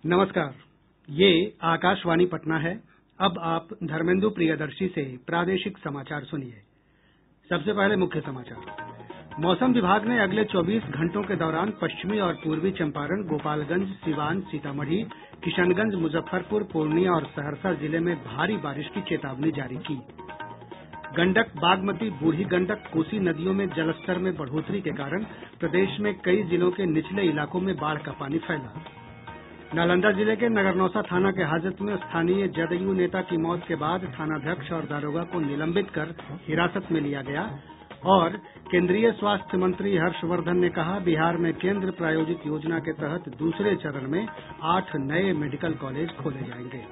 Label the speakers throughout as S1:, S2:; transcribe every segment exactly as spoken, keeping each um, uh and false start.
S1: नमस्कार, ये आकाशवाणी पटना है। अब आप धर्मेंदु प्रियदर्शी से प्रादेशिक समाचार सुनिए। सबसे पहले मुख्य समाचार। मौसम विभाग ने अगले चौबीस घंटों के दौरान पश्चिमी और पूर्वी चंपारण, गोपालगंज, सीवान, सीतामढ़ी, किशनगंज, मुजफ्फरपुर, पूर्णिया और सहरसा जिले में भारी बारिश की चेतावनी जारी की। गंडक, बागमती, बूढ़ी गंडक, कोसी नदियों में जलस्तर में बढ़ोतरी के कारण प्रदेश में कई जिलों के निचले इलाकों में बाढ़ का पानी फैला। नालंदा जिले के नगरनौसा थाना के हाजत में स्थानीय जदयू नेता की मौत के बाद थानाध्यक्ष और दारोगा को निलंबित कर हिरासत में लिया गया। और केंद्रीय स्वास्थ्य मंत्री हर्षवर्धन ने कहा, बिहार में केंद्र प्रायोजित योजना के तहत दूसरे चरण में आठ नये मेडिकल कॉलेज खोले जाएंगे।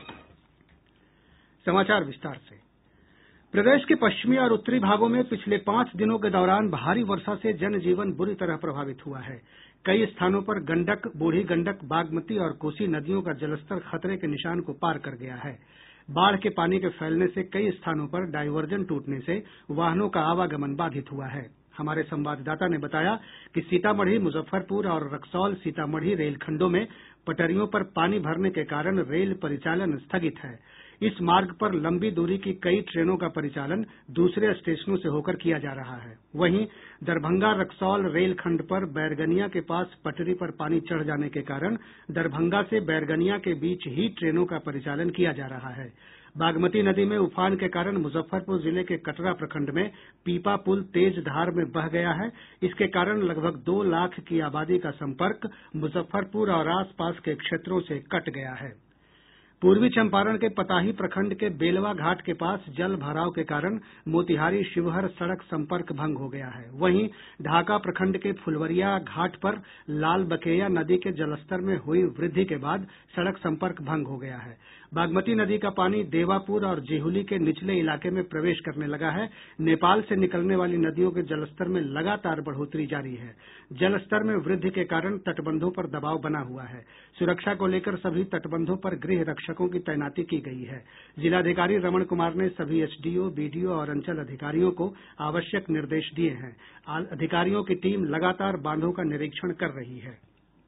S1: समाचार विस्तार से। प्रदेश के पश्चिमी और उत्तरी भागों में पिछले पांच दिनों के दौरान भारी वर्षा से जनजीवन बुरी तरह प्रभावित हुआ है। कई स्थानों पर गंडक, बूढ़ी गंडक, बागमती और कोसी नदियों का जलस्तर खतरे के निशान को पार कर गया है। बाढ़ के पानी के फैलने से कई स्थानों पर डायवर्जन टूटने से वाहनों का आवागमन बाधित हुआ है। हमारे संवाददाता ने बताया कि सीतामढ़ी, मुजफ्फरपुर और रक्सौल सीतामढ़ी रेलखंडों में पटरियों पर पानी भरने के कारण रेल परिचालन स्थगित है। इस मार्ग पर लंबी दूरी की कई ट्रेनों का परिचालन दूसरे स्टेशनों से होकर किया जा रहा है। वहीं दरभंगा रक्सौल रेलखंड पर बैरगनिया के पास पटरी पर पानी चढ़ जाने के कारण दरभंगा से बैरगनिया के बीच ही ट्रेनों का परिचालन किया जा रहा है। बागमती नदी में उफान के कारण मुजफ्फरपुर जिले के कटरा प्रखंड में पीपा पुल तेज धार में बह गया है। इसके कारण लगभग दो लाख की आबादी का संपर्क मुजफ्फरपुर और आसपास के क्षेत्रों से कट गया है। पूर्वी चंपारण के पताही प्रखंड के बेलवा घाट के पास जल भराव के कारण मोतिहारी शिवहर सड़क संपर्क भंग हो गया है। वहीं ढाका प्रखंड के फुलवरिया घाट पर लाल बकेया नदी के जलस्तर में हुई वृद्धि के बाद सड़क संपर्क भंग हो गया है। बागमती नदी का पानी देवापुर और जिहुली के निचले इलाके में प्रवेश करने लगा है। नेपाल से निकलने वाली नदियों के जलस्तर में लगातार बढ़ोतरी जारी है। जलस्तर में वृद्धि के कारण तटबंधों पर दबाव बना हुआ है। सुरक्षा को लेकर सभी तटबंधों पर गृह रक्षकों की तैनाती की गई है। जिलाधिकारी रमण कुमार ने सभी एसडीओ, बीडीओ और अंचल अधिकारियों को आवश्यक निर्देश दिए हैं। अधिकारियों की टीम लगातार बांधों का निरीक्षण कर रही है।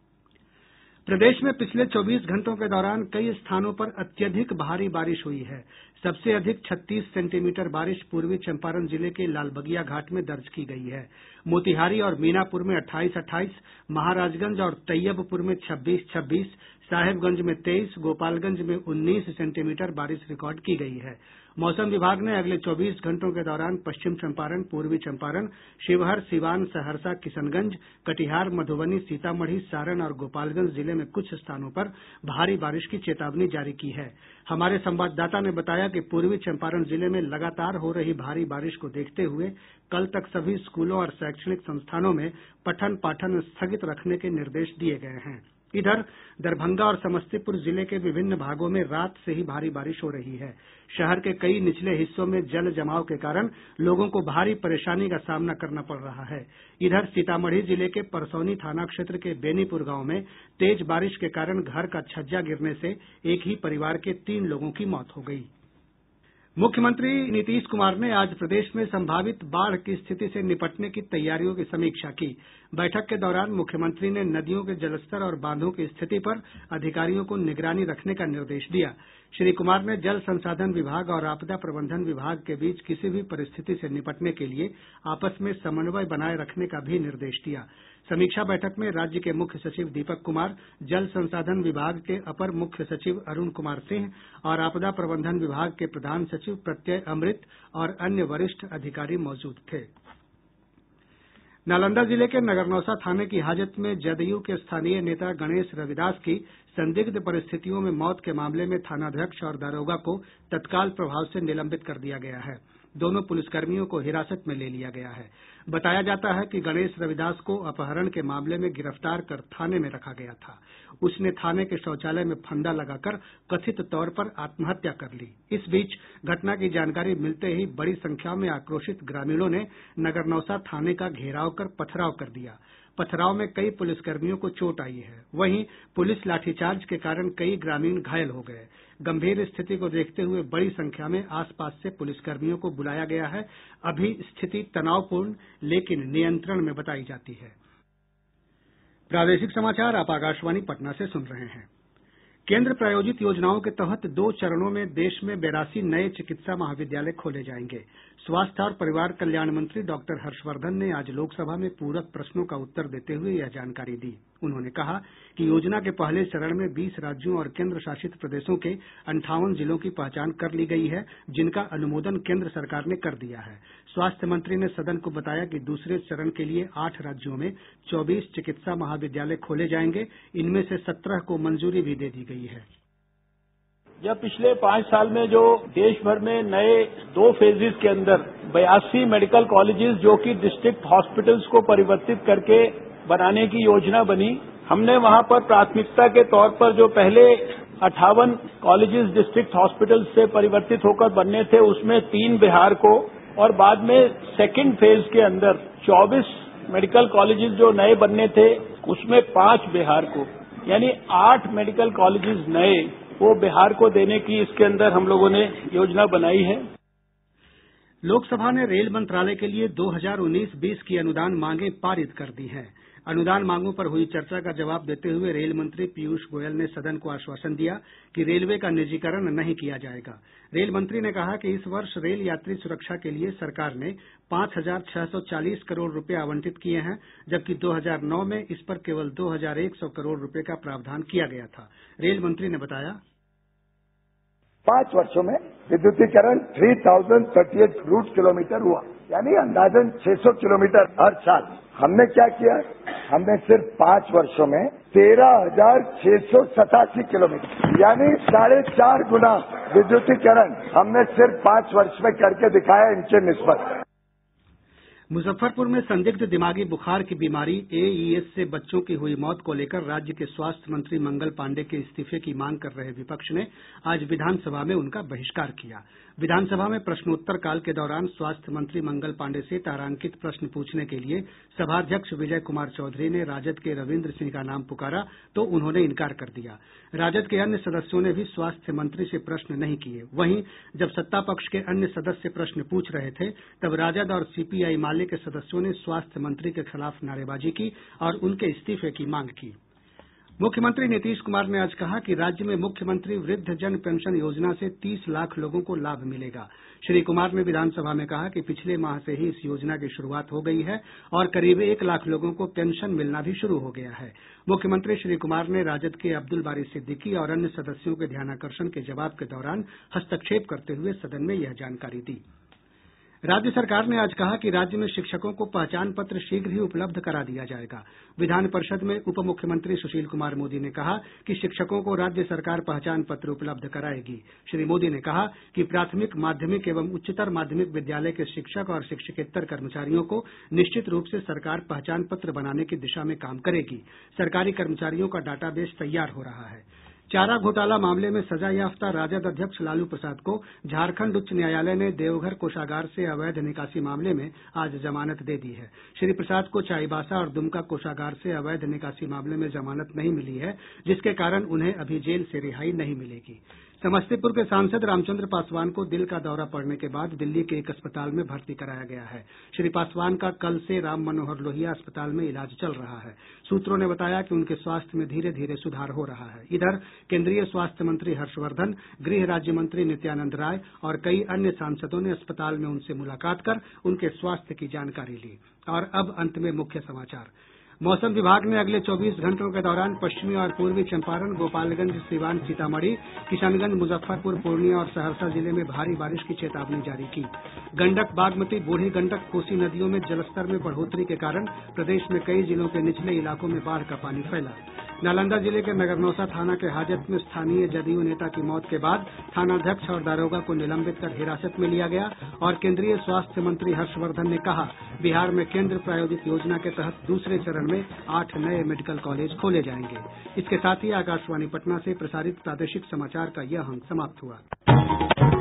S1: प्रदेश में पिछले चौबीस घंटों के दौरान कई स्थानों पर अत्यधिक भारी बारिश हुई है। सबसे अधिक छत्तीस सेंटीमीटर बारिश पूर्वी चंपारण जिले के लालबगिया घाट में दर्ज की गई है। मोतिहारी और मीनापुर में अट्ठाईस अट्ठाईस, महाराजगंज और तैयबपुर में छब्बीस छब्बीस, साहेबगंज में तेईस, गोपालगंज में उन्नीस सेंटीमीटर बारिश रिकॉर्ड की गई है। मौसम विभाग ने अगले चौबीस घंटों के दौरान पश्चिम चंपारण, पूर्वी चंपारण, शिवहर, सीवान, सहरसा, किशनगंज, कटिहार, मधुबनी, सीतामढ़ी, सारण और गोपालगंज जिले में कुछ स्थानों पर भारी बारिश की चेतावनी जारी की है। हमारे संवाददाता ने बताया कि पूर्वी चंपारण जिले में लगातार हो रही भारी बारिश को देखते हुए कल तक सभी स्कूलों और शैक्षणिक संस्थानों में पठन पाठन स्थगित रखने के निर्देश दिए गए हैं। इधर दरभंगा और समस्तीपुर जिले के विभिन्न भागों में रात से ही भारी बारिश हो रही है। शहर के कई निचले हिस्सों में जल जमाव के कारण लोगों को भारी परेशानी का सामना करना पड़ रहा है। इधर सीतामढ़ी जिले के परसौनी थाना क्षेत्र के बेनीपुर गांव में तेज बारिश के कारण घर का छज्जा गिरने से एक ही परिवार के तीन लोगों की मौत हो गई। मुख्यमंत्री नीतीश कुमार ने आज प्रदेश में संभावित बाढ़ की स्थिति से निपटने की तैयारियों की समीक्षा की। बैठक के दौरान मुख्यमंत्री ने नदियों के जलस्तर और बांधों की स्थिति पर अधिकारियों को निगरानी रखने का निर्देश दिया। श्री कुमार ने जल संसाधन विभाग और आपदा प्रबंधन विभाग के बीच किसी भी परिस्थिति से निपटने के लिए आपस में समन्वय बनाए रखने का भी निर्देश दिया। समीक्षा बैठक में राज्य के मुख्य सचिव दीपक कुमार, जल संसाधन विभाग के अपर मुख्य सचिव अरुण कुमार सिंह और आपदा प्रबंधन विभाग के प्रधान सचिव प्रत्यय अमृत और अन्य वरिष्ठ अधिकारी मौजूद थे। नालंदा जिले के नगरनौसा थाने की हाजत में जदयू के स्थानीय नेता गणेश रविदास की संदिग्ध परिस्थितियों में मौत के मामले में थानाध्यक्ष और दारोगा को तत्काल प्रभाव से निलंबित कर दिया गया है। दोनों पुलिसकर्मियों को हिरासत में ले लिया गया है। बताया जाता है कि गणेश रविदास को अपहरण के मामले में गिरफ्तार कर थाने में रखा गया था। उसने थाने के शौचालय में फंदा लगाकर कथित तौर पर आत्महत्या कर ली। इस बीच घटना की जानकारी मिलते ही बड़ी संख्या में आक्रोशित ग्रामीणों ने नगरनौसा थाने का घेराव कर पथराव कर दिया। पथराव में कई पुलिसकर्मियों को चोट आई है। वहीं पुलिस लाठीचार्ज के कारण कई ग्रामीण घायल हो गए। गंभीर स्थिति को देखते हुए बड़ी संख्या में आसपास से पुलिसकर्मियों को बुलाया गया है। अभी स्थिति तनावपूर्ण लेकिन नियंत्रण में बताई जाती है। प्रादेशिक समाचार आप आकाशवाणी पटना से सुन रहे हैं। केंद्र प्रायोजित योजनाओं के तहत दो चरणों में देश में बेरासी नए चिकित्सा महाविद्यालय खोले जाएंगे। स्वास्थ्य और परिवार कल्याण मंत्री डॉक्टर हर्षवर्धन ने आज लोकसभा में पूरक प्रश्नों का उत्तर देते हुए यह जानकारी दी। उन्होंने कहा कि योजना के पहले चरण में बीस राज्यों और केंद्र शासित प्रदेशों के अंठावन जिलों की पहचान कर ली गई है, जिनका अनुमोदन केंद्र सरकार ने कर दिया है। स्वास्थ्य मंत्री ने सदन को बताया कि दूसरे चरण के लिए आठ राज्यों में चौबीस चिकित्सा महाविद्यालय खोले जाएंगे। इनमें से सत्रह को मंजूरी भी दे दी गई है।
S2: जब पिछले पांच साल में जो देश भर में नए दो फेजेस के अंदर बयासी मेडिकल कॉलेजेस जो कि डिस्ट्रिक्ट हॉस्पिटल्स को परिवर्तित करके बनाने की योजना बनी, हमने वहां पर प्राथमिकता के तौर पर जो पहले अट्ठावन कॉलेजेस डिस्ट्रिक्ट हॉस्पिटल्स से परिवर्तित होकर बनने थे, उसमें तीन बिहार को, और बाद में सेकेंड फेज के अंदर चौबीस मेडिकल कॉलेजेस जो नए बनने थे, उसमें पांच बिहार को, यानी आठ मेडिकल कॉलेजेस नए वो बिहार को देने की इसके अंदर हम लोगों ने योजना बनाई है।
S1: लोकसभा ने रेल मंत्रालय के लिए दो हज़ार उन्नीस बीस की अनुदान मांगें पारित कर दी हैं। अनुदान मांगों पर हुई चर्चा का जवाब देते हुए रेल मंत्री पीयूष गोयल ने सदन को आश्वासन दिया कि रेलवे का निजीकरण नहीं किया जाएगा। रेल मंत्री ने कहा कि इस वर्ष रेल यात्री सुरक्षा के लिए सरकार ने पांच हजार छह सौ चालीस करोड़ रुपए आवंटित किए हैं, जबकि दो हज़ार नौ में इस पर केवल दो हजार एक सौ करोड़ रुपए का प्रावधान किया गया था। रेल मंत्री ने बताया,
S3: पांच वर्षों में विद्युतीकरण तीन हजार अड़तीस रूट किलोमीटर हुआ, यानी अंदाजन छह सौ किलोमीटर हर साल। हमने क्या किया, हमने सिर्फ पांच वर्षों में तेरह हजार छह सौ सतासी किलोमीटर, यानी साढ़े चार गुना विद्युतीकरण हमने सिर्फ पांच वर्ष में करके दिखाया इनके निस्बत।
S1: मुजफ्फरपुर में संदिग्ध दिमागी बुखार की बीमारी एईएस से बच्चों की हुई मौत को लेकर राज्य के स्वास्थ्य मंत्री मंगल पांडेय के इस्तीफे की मांग कर रहे विपक्ष ने आज विधानसभा में उनका बहिष्कार किया। विधानसभा में प्रश्नोत्तर काल के दौरान स्वास्थ्य मंत्री मंगल पांडेय से तारांकित प्रश्न पूछने के लिए सभाध्यक्ष विजय कुमार चौधरी ने राजद के रविन्द्र सिंह का नाम पुकारा तो उन्होंने इनकार कर दिया। राजद के अन्य सदस्यों ने भी स्वास्थ्य मंत्री से प्रश्न नहीं किए। वहीं जब सत्ता पक्ष के अन्य सदस्य प्रश्न पूछ रहे थे, तब राजद और सीपीआई माले के सदस्यों ने स्वास्थ्य मंत्री के खिलाफ नारेबाजी की और उनके इस्तीफे की मांग की। मुख्यमंत्री नीतीश कुमार ने आज कहा कि राज्य में मुख्यमंत्री वृद्ध जन पेंशन योजना से तीस लाख लोगों को लाभ मिलेगा। श्री कुमार ने विधानसभा में कहा कि पिछले माह से ही इस योजना की शुरूआत हो गई है और करीब एक लाख लोगों को पेंशन मिलना भी शुरू हो गया है। मुख्यमंत्री श्री कुमार ने राजद के अब्दुल बारी सिद्दीकी और अन्य सदस्यों के ध्यानाकर्षण के जवाब के दौरान हस्तक्षेप करते हुए सदन में यह जानकारी दी। राज्य सरकार ने आज कहा कि राज्य में शिक्षकों को पहचान पत्र शीघ्र ही उपलब्ध करा दिया जाएगा। विधान परिषद में उप मुख्यमंत्री सुशील कुमार मोदी ने कहा कि शिक्षकों को राज्य सरकार पहचान पत्र उपलब्ध कराएगी। श्री मोदी ने कहा कि प्राथमिक, माध्यमिक एवं उच्चतर माध्यमिक विद्यालय के शिक्षक और शिक्षकेत्तर कर्मचारियों को निश्चित रूप से सरकार पहचान पत्र बनाने की दिशा में काम करेगी। सरकारी कर्मचारियों का डाटाबेस तैयार हो रहा है। चारा घोटाला मामले में सजायाफ्ता राजद अध्यक्ष लालू प्रसाद को झारखंड उच्च न्यायालय ने देवघर कोषागार से अवैध निकासी मामले में आज जमानत दे दी है। श्री प्रसाद को चाईबासा और दुमका कोषागार से अवैध निकासी मामले में जमानत नहीं मिली है, जिसके कारण उन्हें अभी जेल से रिहाई नहीं मिलेगी। समस्तीपुर के सांसद रामचंद्र पासवान को दिल का दौरा पड़ने के बाद दिल्ली के एक अस्पताल में भर्ती कराया गया है। श्री पासवान का कल से राम मनोहर लोहिया अस्पताल में इलाज चल रहा है। सूत्रों ने बताया कि उनके स्वास्थ्य में धीरे धीरे सुधार हो रहा है। इधर केंद्रीय स्वास्थ्य मंत्री हर्षवर्धन, गृह राज्य मंत्री नित्यानंद राय और कई अन्य सांसदों ने अस्पताल में उनसे मुलाकात कर उनके स्वास्थ्य की जानकारी ली। और अब अंत में मुख्य समाचार। मौसम विभाग ने अगले चौबीस घंटों के दौरान पश्चिमी और पूर्वी चंपारण, गोपालगंज, सिवान, सीतामढ़ी, किशनगंज, मुजफ्फरपुर, पूर्णिया और सहरसा जिले में भारी बारिश की चेतावनी जारी की। गंडक, बागमती, बूढ़ी गंडक, कोसी नदियों में जलस्तर में बढ़ोतरी के कारण प्रदेश में कई जिलों के निचले इलाकों में बाढ़ का पानी फैला। नालंदा जिले के नगरनौसा थाना के हाजत में स्थानीय जदयू नेता की मौत के बाद थानाध्यक्ष और दारोगा को निलंबित कर हिरासत में लिया गया। और केंद्रीय स्वास्थ्य मंत्री हर्षवर्धन ने कहा, बिहार में केंद्र प्रायोजित योजना के तहत दूसरे चरण में आठ नए मेडिकल कॉलेज खोले जाएंगे। इसके साथ ही आकाशवाणी पटना से प्रसारित प्रादेशिक समाचार का यह अंक समाप्त हुआ।